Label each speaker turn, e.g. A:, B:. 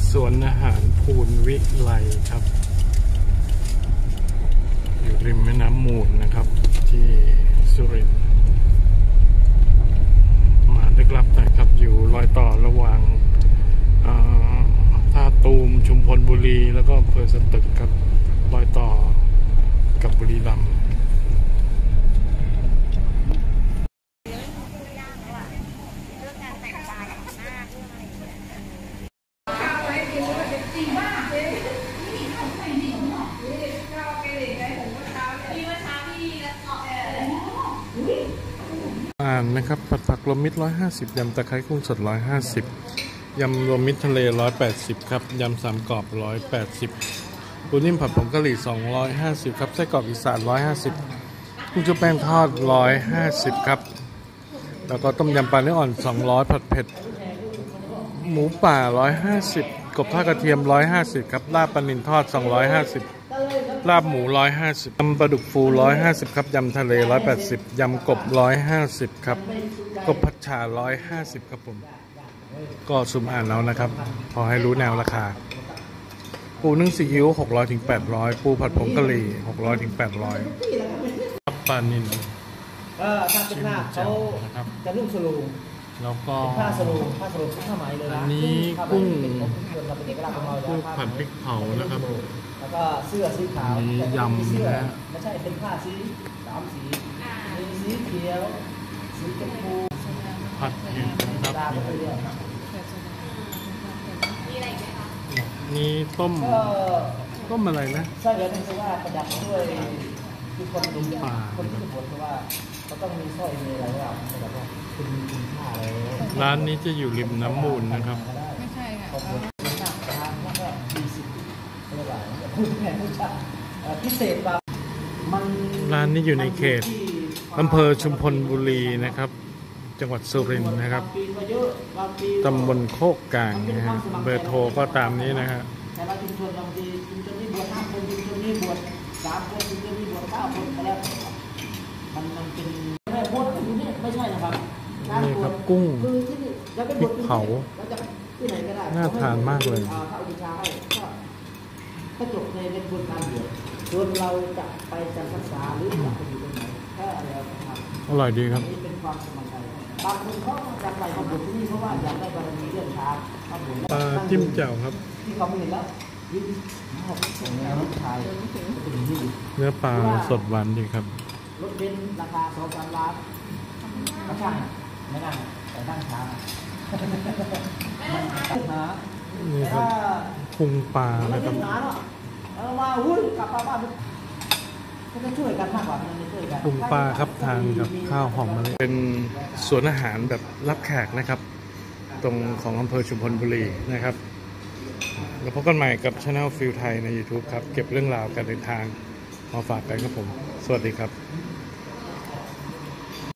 A: สวนอาหารภูลวิไลครับอยู่ริมแม่น้ำมูลนะครับที่สุรินทร์มาลึกลับหน่อยครับอยู่รอยต่อระหว่างท่าตูมชุมพลบุรีแล้วก็อำเภอสตึกครับรอยต่อกับบุรีรัมย์นะครับผักรวมมิตร150ยำตะไคร้กุ้งสด150ยำรวมมิตรทะเล180ครับยำ3กรอบ180ปูนิ่มผัดผงกะหรี่250ครับไส้กรอกอีสาน150กุ้งชุบแป้งทอด150ครับแล้วก็ต้มยำปลาเนื้ออ่อน200ผัดเผ็ดหมูป่า150กบทอดกระเทียม150ครับลาบปลานิลทอด250ลาบหมู150ยำปลาดุกฟู150ครับยำทะเล180ยำกบ150ครับกบผัดฉ่า150ครับผมก็สุ่มอ่านแล้วนะครับพอให้รู้แนวราคาปูนึ่งซีอิ๊ว600ถึง800ปูผัดผงกะหรี่600ถึง800ปลานิล
B: ถ้าเป็นผ้าเขาจะนุ่งสโลง
A: แล้วก็
B: ผ้าสโลงผ้าไหมเลยนะ
A: อันนี้กุ้งผัดพริกเผานะครับ
B: แล้วก็เสื้อสีขาว
A: มียำนะ
B: ไม่ใช่เป็นผ้าสี3สีมีสีเขียวสีชมพู
A: ผัดเผ็ดนะครับมีต้มอะไรนะ
B: ใช่แล้วคือว่าประดับด้วยคือคนดูคนที่บ่นเพราะว่าเขาต้องมีสร้อยมีอะไรว่าแบบว่าคุณค่าอะไร
A: ร้านนี้จะอยู่ริมน้ำมูลนะครับ
C: ไม่ใช่ค่ะ
B: พิเศษแบบ
A: ร้านนี้อยู่ในเขตอำเภอชุมพลบุรีนะครับจังหวัดสุรินทร์นะครับตำบลโคกกลางนะฮะเบอร์โทรก็ตามนี้นะฮะ
B: แต่ละชุมชนบางทีชุมชนนี้บวช5 คนชุมชนนี้บวช3 คนชุมชนนี้บวช9 คนก็แล้วมันเป็นไม่บวชอยู่นี่ไม่ใช่นะครับ
A: นี่ครับกุ้งพริกเผาน่าทานมากเลย
B: ถ้าอุปชาให้ก็จบในเป็นบุญการบวชส่วนเราจะไปจำพรรษาหรือจะไปอยู่ตรงไหนแค่อะไร
A: อร่อยดีครับ
B: นี่เป็นความสมัครใจบางคนเขาจะไปมาบวชที่นี่เพราะว่าอยากได้บารมีเรื่องช้างมาบวช
A: แล้วจิ้มแจ่วครับ
B: ที่เขาไม่เห็นแล้วยิ้มส่งเนื้อชาย
A: เนื้อปลาสดหวานดีครับ
B: รถเบนซ์ราคา2-3 ล้านไม่ช่างไม่นั่งแต่นั่งช้า
A: นี่ครับพุงปลานะครับ
B: มาหุ้นกลับบ้านก็ช่วยกันมากกว่าช่วยกัน
A: พุงปลาครับทานกับข้าวหอมมะลิเป็นสวนอาหารแบบรับแขกนะครับตรงของอำเภอชุมพลบุรีนะครับแล้วพบกันใหม่กับ Channel Feel Thai ใน YouTube ครับเก็บเรื่องราวการเดินทางมาฝากกันครับผมสวัสดีครับ